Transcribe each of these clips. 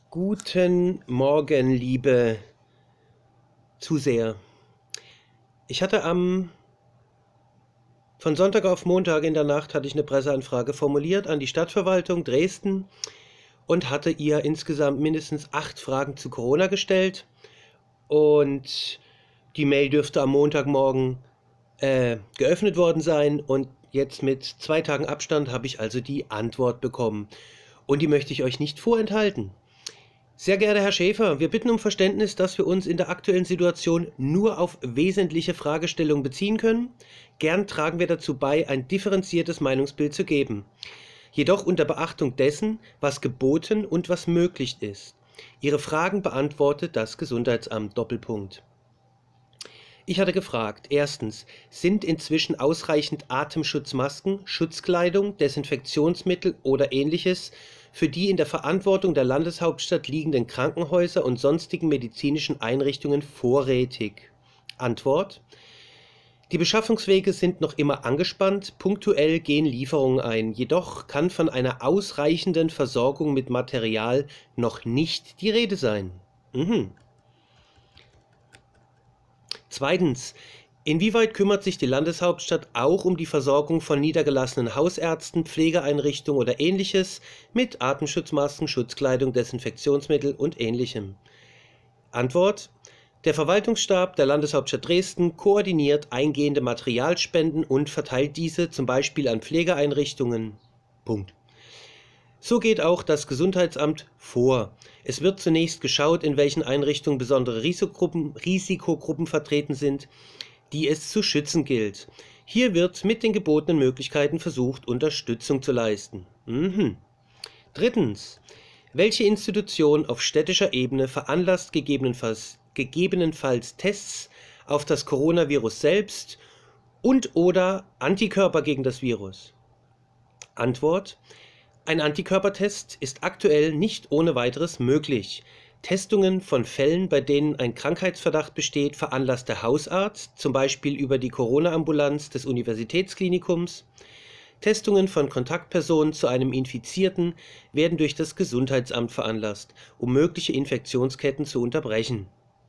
Guten Morgen, liebe Zuseher. Ich hatte von Sonntag auf Montag in der Nacht hatte ich eine Presseanfrage formuliert an die Stadtverwaltung Dresden und hatte ihr insgesamt mindestens 8 Fragen zu Corona gestellt. Und die Mail dürfte am Montagmorgen geöffnet worden sein. Und jetzt mit 2 Tagen Abstand habe ich also die Antwort bekommen. Und die möchte ich euch nicht vorenthalten. Sehr geehrter Herr Schäfer, wir bitten um Verständnis, dass wir uns in der aktuellen Situation nur auf wesentliche Fragestellungen beziehen können. Gern tragen wir dazu bei, ein differenziertes Meinungsbild zu geben. Jedoch unter Beachtung dessen, was geboten und was möglich ist. Ihre Fragen beantwortet das Gesundheitsamt. Doppelpunkt. Ich hatte gefragt, erstens, sind inzwischen ausreichend Atemschutzmasken, Schutzkleidung, Desinfektionsmittel oder ähnliches für die in der Verantwortung der Landeshauptstadt liegenden Krankenhäuser und sonstigen medizinischen Einrichtungen vorrätig? Antwort: Die Beschaffungswege sind noch immer angespannt, punktuell gehen Lieferungen ein, jedoch kann von einer ausreichenden Versorgung mit Material noch nicht die Rede sein. Zweitens, inwieweit kümmert sich die Landeshauptstadt auch um die Versorgung von niedergelassenen Hausärzten, Pflegeeinrichtungen oder ähnliches mit Atemschutzmasken, Schutzkleidung, Desinfektionsmittel und ähnlichem? Antwort: Der Verwaltungsstab der Landeshauptstadt Dresden koordiniert eingehende Materialspenden und verteilt diese zum Beispiel an Pflegeeinrichtungen. Punkt. So geht auch das Gesundheitsamt vor. Es wird zunächst geschaut, in welchen Einrichtungen besondere Risikogruppen vertreten sind, die es zu schützen gilt. Hier wird mit den gebotenen Möglichkeiten versucht, Unterstützung zu leisten. Drittens, welche Institution auf städtischer Ebene veranlasst gegebenenfalls Tests auf das Coronavirus selbst und/oder Antikörper gegen das Virus? Antwort: Ein Antikörpertest ist aktuell nicht ohne weiteres möglich. Testungen von Fällen, bei denen ein Krankheitsverdacht besteht, veranlasst der Hausarzt, zum Beispiel über die Corona-Ambulanz des Universitätsklinikums. Testungen von Kontaktpersonen zu einem Infizierten werden durch das Gesundheitsamt veranlasst, um mögliche Infektionsketten zu unterbrechen.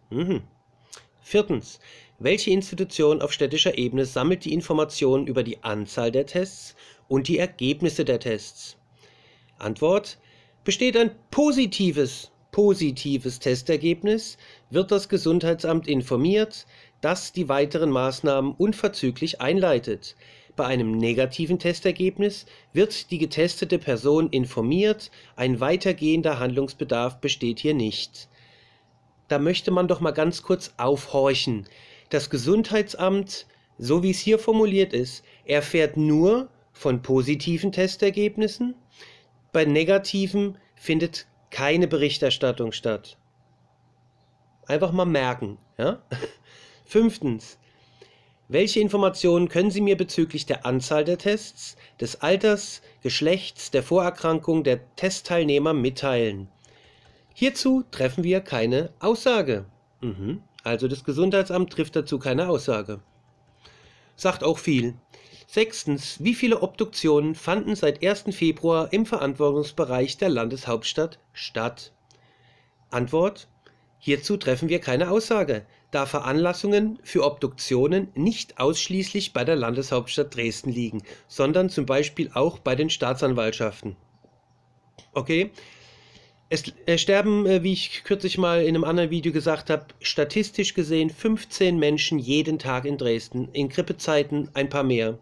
Viertens, welche Institution auf städtischer Ebene sammelt die Informationen über die Anzahl der Tests und die Ergebnisse der Tests? Antwort: Besteht ein positives Testergebnis, wird das Gesundheitsamt informiert, das die weiteren Maßnahmen unverzüglich einleitet. Bei einem negativen Testergebnis wird die getestete Person informiert, ein weitergehender Handlungsbedarf besteht hier nicht. Da möchte man doch mal ganz kurz aufhorchen. Das Gesundheitsamt, so wie es hier formuliert ist, erfährt nur von positiven Testergebnissen. Bei negativen findet keine Berichterstattung statt. Einfach mal merken. Ja? Fünftens, welche Informationen können Sie mir bezüglich der Anzahl der Tests, des Alters, Geschlechts, der Vorerkrankung der Testteilnehmer mitteilen? Hierzu treffen wir keine Aussage. Also das Gesundheitsamt trifft dazu keine Aussage. Sagt auch viel. Sechstens, wie viele Obduktionen fanden seit 1. Februar im Verantwortungsbereich der Landeshauptstadt statt? Antwort: Hierzu treffen wir keine Aussage, da Veranlassungen für Obduktionen nicht ausschließlich bei der Landeshauptstadt Dresden liegen, sondern zum Beispiel auch bei den Staatsanwaltschaften. Okay? Es sterben, wie ich kürzlich mal in einem anderen Video gesagt habe, statistisch gesehen 15 Menschen jeden Tag in Dresden, in Grippezeiten ein paar mehr.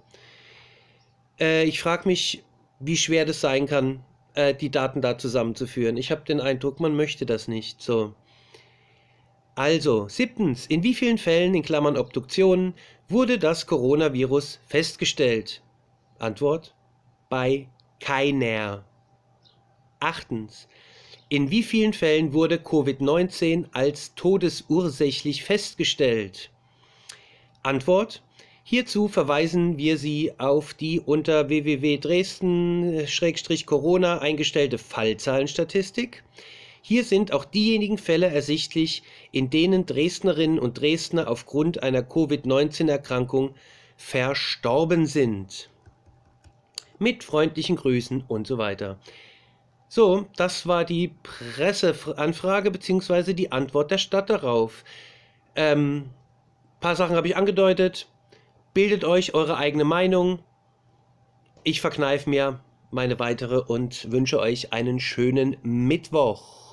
Ich frage mich, wie schwer das sein kann, die Daten da zusammenzuführen. Ich habe den Eindruck, man möchte das nicht. So. Also, siebtens, in wie vielen Fällen, in Klammern Obduktionen, wurde das Coronavirus festgestellt? Antwort: Bei keiner. Achtens, in wie vielen Fällen wurde Covid-19 als todesursächlich festgestellt? Antwort: Hierzu verweisen wir Sie auf die unter www.dresden-corona eingestellte Fallzahlenstatistik. Hier sind auch diejenigen Fälle ersichtlich, in denen Dresdnerinnen und Dresdner aufgrund einer Covid-19-Erkrankung verstorben sind. Mit freundlichen Grüßen und so weiter. So, das war die Presseanfrage bzw. die Antwort der Stadt darauf. Paar Sachen habe ich angedeutet. Bildet euch eure eigene Meinung. Ich verkneife mir meine weitere und wünsche euch einen schönen Mittwoch.